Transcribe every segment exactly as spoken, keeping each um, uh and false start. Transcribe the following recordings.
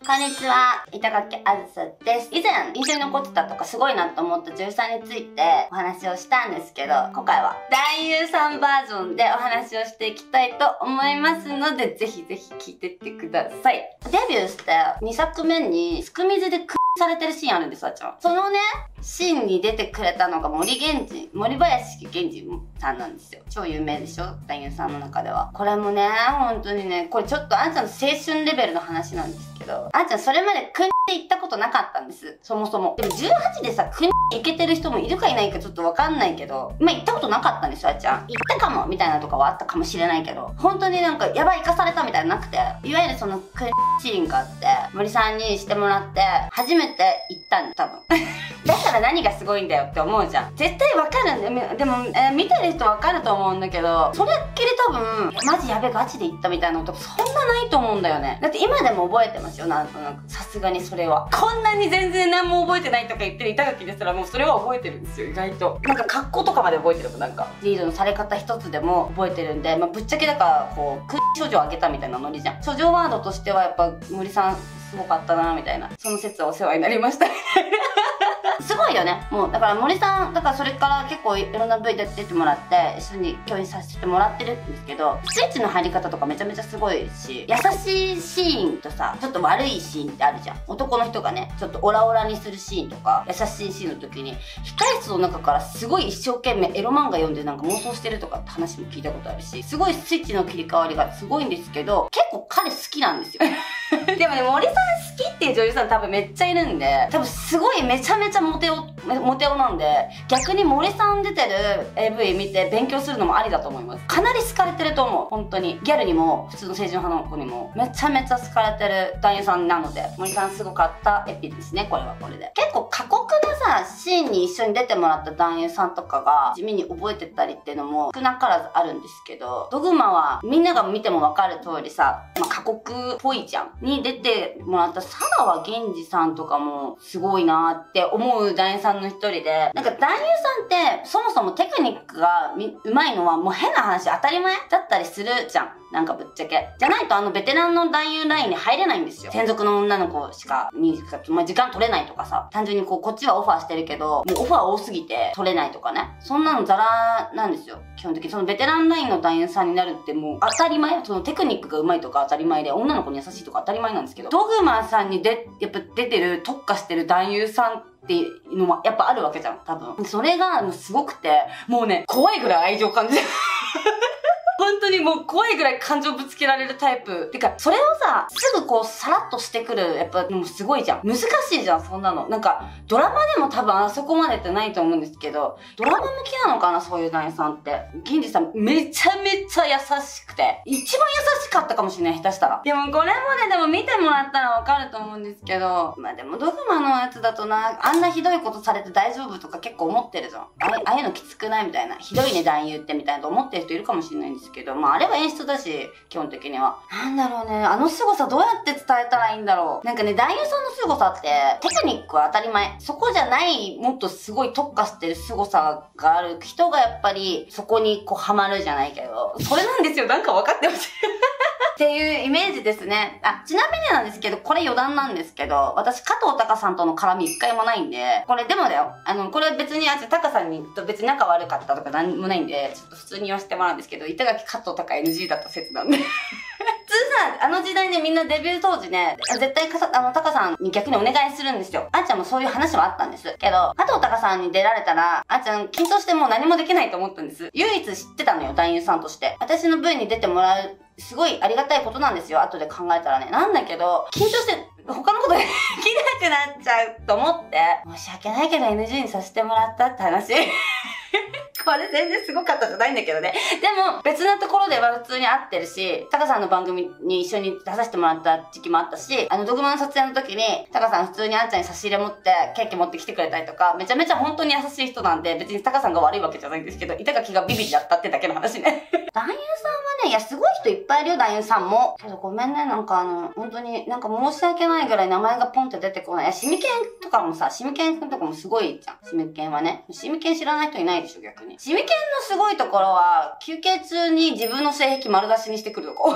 こんにちは、板垣あずさです。以前、印象に残ってたとかすごいなと思った女優さんについてお話をしたんですけど、今回は男優さんバージョンでお話をしていきたいと思いますので、ぜひぜひ聞いてってください。デビューしてにさくめに、すく水でくされてるシーンあるんです、あちゃん。そのね、シーンに出てくれたのが森源氏、森林源氏さんなんですよ。超有名でしょ、男優さんの中では。これもね、本当にね、これちょっとあんちゃんの青春レベルの話なんですけど、あんちゃんそれまでくんって行ったことなかったんです。そもそも。でもじゅうはちでさ、くんって行けてる人もいるかいないかちょっとわかんないけど、まあ、行ったことなかったんですよ、あんちゃん。行ったかもみたいなとかはあったかもしれないけど、本当になんかやばい行かされたみたいなのなくて、いわゆるそのくんシーンがあって、森さんにしてもらって、初めて行ったんです、多分。だから何がすごいんだよって思うじゃん。絶対わかるんだよ。でも、えー、見てる人わかると思うんだけど、それっきり多分、マジやべガチで行ったみたいなことそんなないと思うんだよね。だって今でも覚えてますよ、なんとなく。さすがにそれは。こんなに全然何も覚えてないとか言ってる板垣ですらもうそれは覚えてるんですよ、意外と。なんか格好とかまで覚えてるもん、なんか。リードのされ方一つでも覚えてるんで、まあ、ぶっちゃけだから、こう、く処女をあげたみたいなノリじゃん。処女ワードとしてはやっぱ森さんすごかったな、みたいな。その説はお世話になりました、みたいな。すごいよね。もう、だから森さん、だからそれから結構いろんな ブイ で出てもらって、一緒に共演させてもらってるんですけど、スイッチの入り方とかめちゃめちゃすごいし、優しいシーンとさ、ちょっと悪いシーンってあるじゃん。男の人がね、ちょっとオラオラにするシーンとか、優しいシーンの時に、控室の中からすごい一生懸命エロ漫画読んでなんか妄想してるとかって話も聞いたことあるし、すごいスイッチの切り替わりがすごいんですけど、結構彼好きなんですよ。でもね、森さん好きっていう女優さん多分めっちゃいるんで、多分すごいめちゃめちゃモテオ、モテオなんで、逆に森さん出てる エーブイ 見て勉強するのもありだと思います。かなり好かれてると思う。本当に。ギャルにも、普通の成人派の子にも、めちゃめちゃ好かれてる男優さんなので、森さんすごかったエピですね、これはこれで。結構過酷なさ、シーンに一緒に出てもらった男優さんとかが、地味に覚えてたりっていうのも少なからずあるんですけど、ドグマはみんなが見てもわかる通りさ、まあ、過酷っぽいじゃん。に出てもらった佐川源氏さんとかもすごいなーって思う男優さんの一人で、なんか男優さんってそもそもテクニックがうまいのはもう変な話当たり前だったりするじゃん。なんかぶっちゃけ。じゃないとあのベテランの男優ラインに入れないんですよ。専属の女の子しか、に、まあ、時間取れないとかさ。単純にこう、こっちはオファーしてるけど、もうオファー多すぎて取れないとかね。そんなのザラなんですよ。基本的に。そのベテランラインの男優さんになるってもう当たり前。そのテクニックが上手いとか当たり前で、女の子に優しいとか当たり前なんですけど、ドグマさんにで、やっぱ出てる、特化してる男優さんっていうのもやっぱあるわけじゃん、多分。それがもうすごくて、もうね、怖いぐらい愛情感じる。本当にもう怖いぐらい感情ぶつけられるタイプ。てか、それをさ、すぐこうさらっとしてくる、やっぱもうすごいじゃん。難しいじゃん、そんなの。なんか、ドラマでも多分あそこまでってないと思うんですけど、ドラマ向きなのかな、そういう男優さんって。銀次さん、めちゃめちゃ優しくて、一番優しかったかもしれない、下手したら。でもこれもね、でも見てもらったらわかると思うんですけど、まあでもドグマのやつだとな、あんなひどいことされて大丈夫とか結構思ってるじゃん。ああいうのきつくないみたいな。ひどいね、男優ってみたいなと思ってる人いるかもしれないんですけど、まああれは演出だし、基本的には。なんだろうね、あの凄さどうやって伝えたらいいんだろう。なんかね、男優さんの凄さって、テクニックは当たり前。そこじゃない、もっとすごい特化してる凄さがある人がやっぱり、そこにこうハマるじゃないけど、それなんですよ、なんか分かってほしい。っていうイメージですね。あ、ちなみになんですけど、これ余談なんですけど、私、加藤隆さんとの絡み一回もないんで、これでもだよ。あの、これ別に、あ、隆さんにと別に仲悪かったとかなんもないんで、ちょっと普通に言わせてもらうんですけど、板垣加藤隆 エヌジー だった説なんで。普通さ、あの時代ね、みんなデビュー当時ね、絶対かさ、あの、タカさんに逆にお願いするんですよ。あんちゃんもそういう話はあったんです。けど、加藤タカさんに出られたら、あんちゃん緊張してもう何もできないと思ったんです。唯一知ってたのよ、男優さんとして。私の ブイ に出てもらう、すごいありがたいことなんですよ、後で考えたらね。なんだけど、緊張して、他のことできなくなっちゃうと思って、申し訳ないけど エヌジー にさせてもらったって話。これ全然すごかったじゃないんだけどね。でも、別なところでは普通に会ってるし、タカさんの番組に一緒に出させてもらった時期もあったし、あの、ドグマの撮影の時に、タカさん普通にあんちゃんに差し入れ持って、ケーキ持ってきてくれたりとか、めちゃめちゃ本当に優しい人なんで、別にタカさんが悪いわけじゃないんですけど、板垣がビビりだったってだけの話ね。男優さんはね、いや、すごい人いっぱいいるよ、男優さんも。けどごめんね、なんかあの、本当になんか申し訳ないぐらい名前がポンって出てこない。いや、シミケンとかもさ、シミケンくんとかもすごいじゃん。シミケンはね。シミケン知らない人いないでしょ、逆に。シミケンのすごいところは、休憩中に自分の性癖丸出しにしてくるとこ。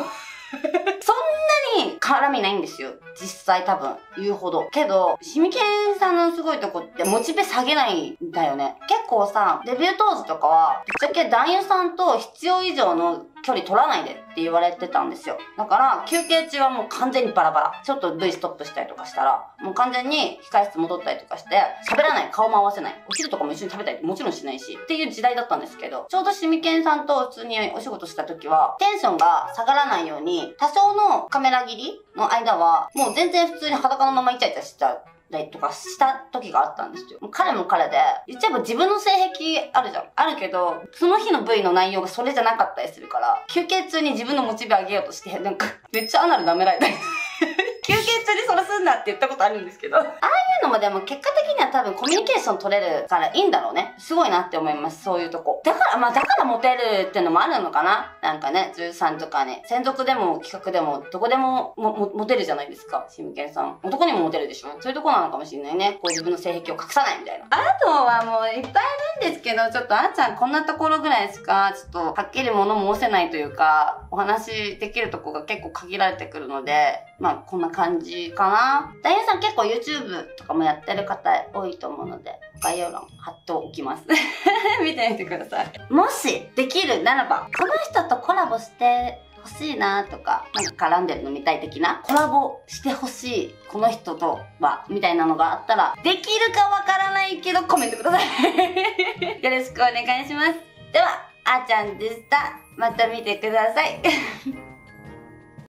そんなに絡みないんですよ。実際多分、言うほど。けど、シミケンさんのすごいとこってモチベ下げないんだよね。結構さ、デビュー当時とかは、ぶっちゃけ男優さんと必要以上の距離取らないでって言われてたんですよ。だから、休憩中はもう完全にバラバラ。ちょっと V ストップしたりとかしたら、もう完全に控室戻ったりとかして、喋らない、顔も合わせない。お昼とかも一緒に食べたりもちろんしないし、っていう時代だったんですけど、ちょうどシミケンさんと普通にお仕事した時は、テンションが下がらないように、多少のカメラ切りの間は、もう全然普通に裸のままイチャイチャしちゃう。たりとかした時があったんですよ。もう彼も彼で、言っちゃえば自分の性癖あるじゃん。あるけど、その日の V の内容がそれじゃなかったりするから、休憩中に自分のモチベ上げようとして、なんか、めっちゃアナル舐められたり。休憩中にそれすんなって言ったことあるんですけど、ああいうのもでも結果的には多分コミュニケーション取れるからいいんだろうね。すごいなって思います、そういうとこ。だから、まあだからモテるってのもあるのかな。なんかね、じゅうさんとかね、専属でも企画でもどこでもももモテるじゃないですか、シミケンさん。男にもモテるでしょ。そういうとこなのかもしれないね。こう自分の性癖を隠さないみたいな。あとはもういっぱいいるんですけど、ちょっとあーちゃんこんなところぐらいしか、ちょっとはっきり物申せないというか、お話できるとこが結構限られてくるので、まあこんな感じかな。男優さん結構 YouTube とかもやってる方多いと思うので、概要欄貼っておきます。見てみてください。もしできるならば、この人とコラボしてほしいなとか、なんか絡んでるの見たい的な、コラボしてほしい、この人とは、みたいなのがあったら、できるかわからないけどコメントください。よろしくお願いします。では、あーちゃんでした。また見てください。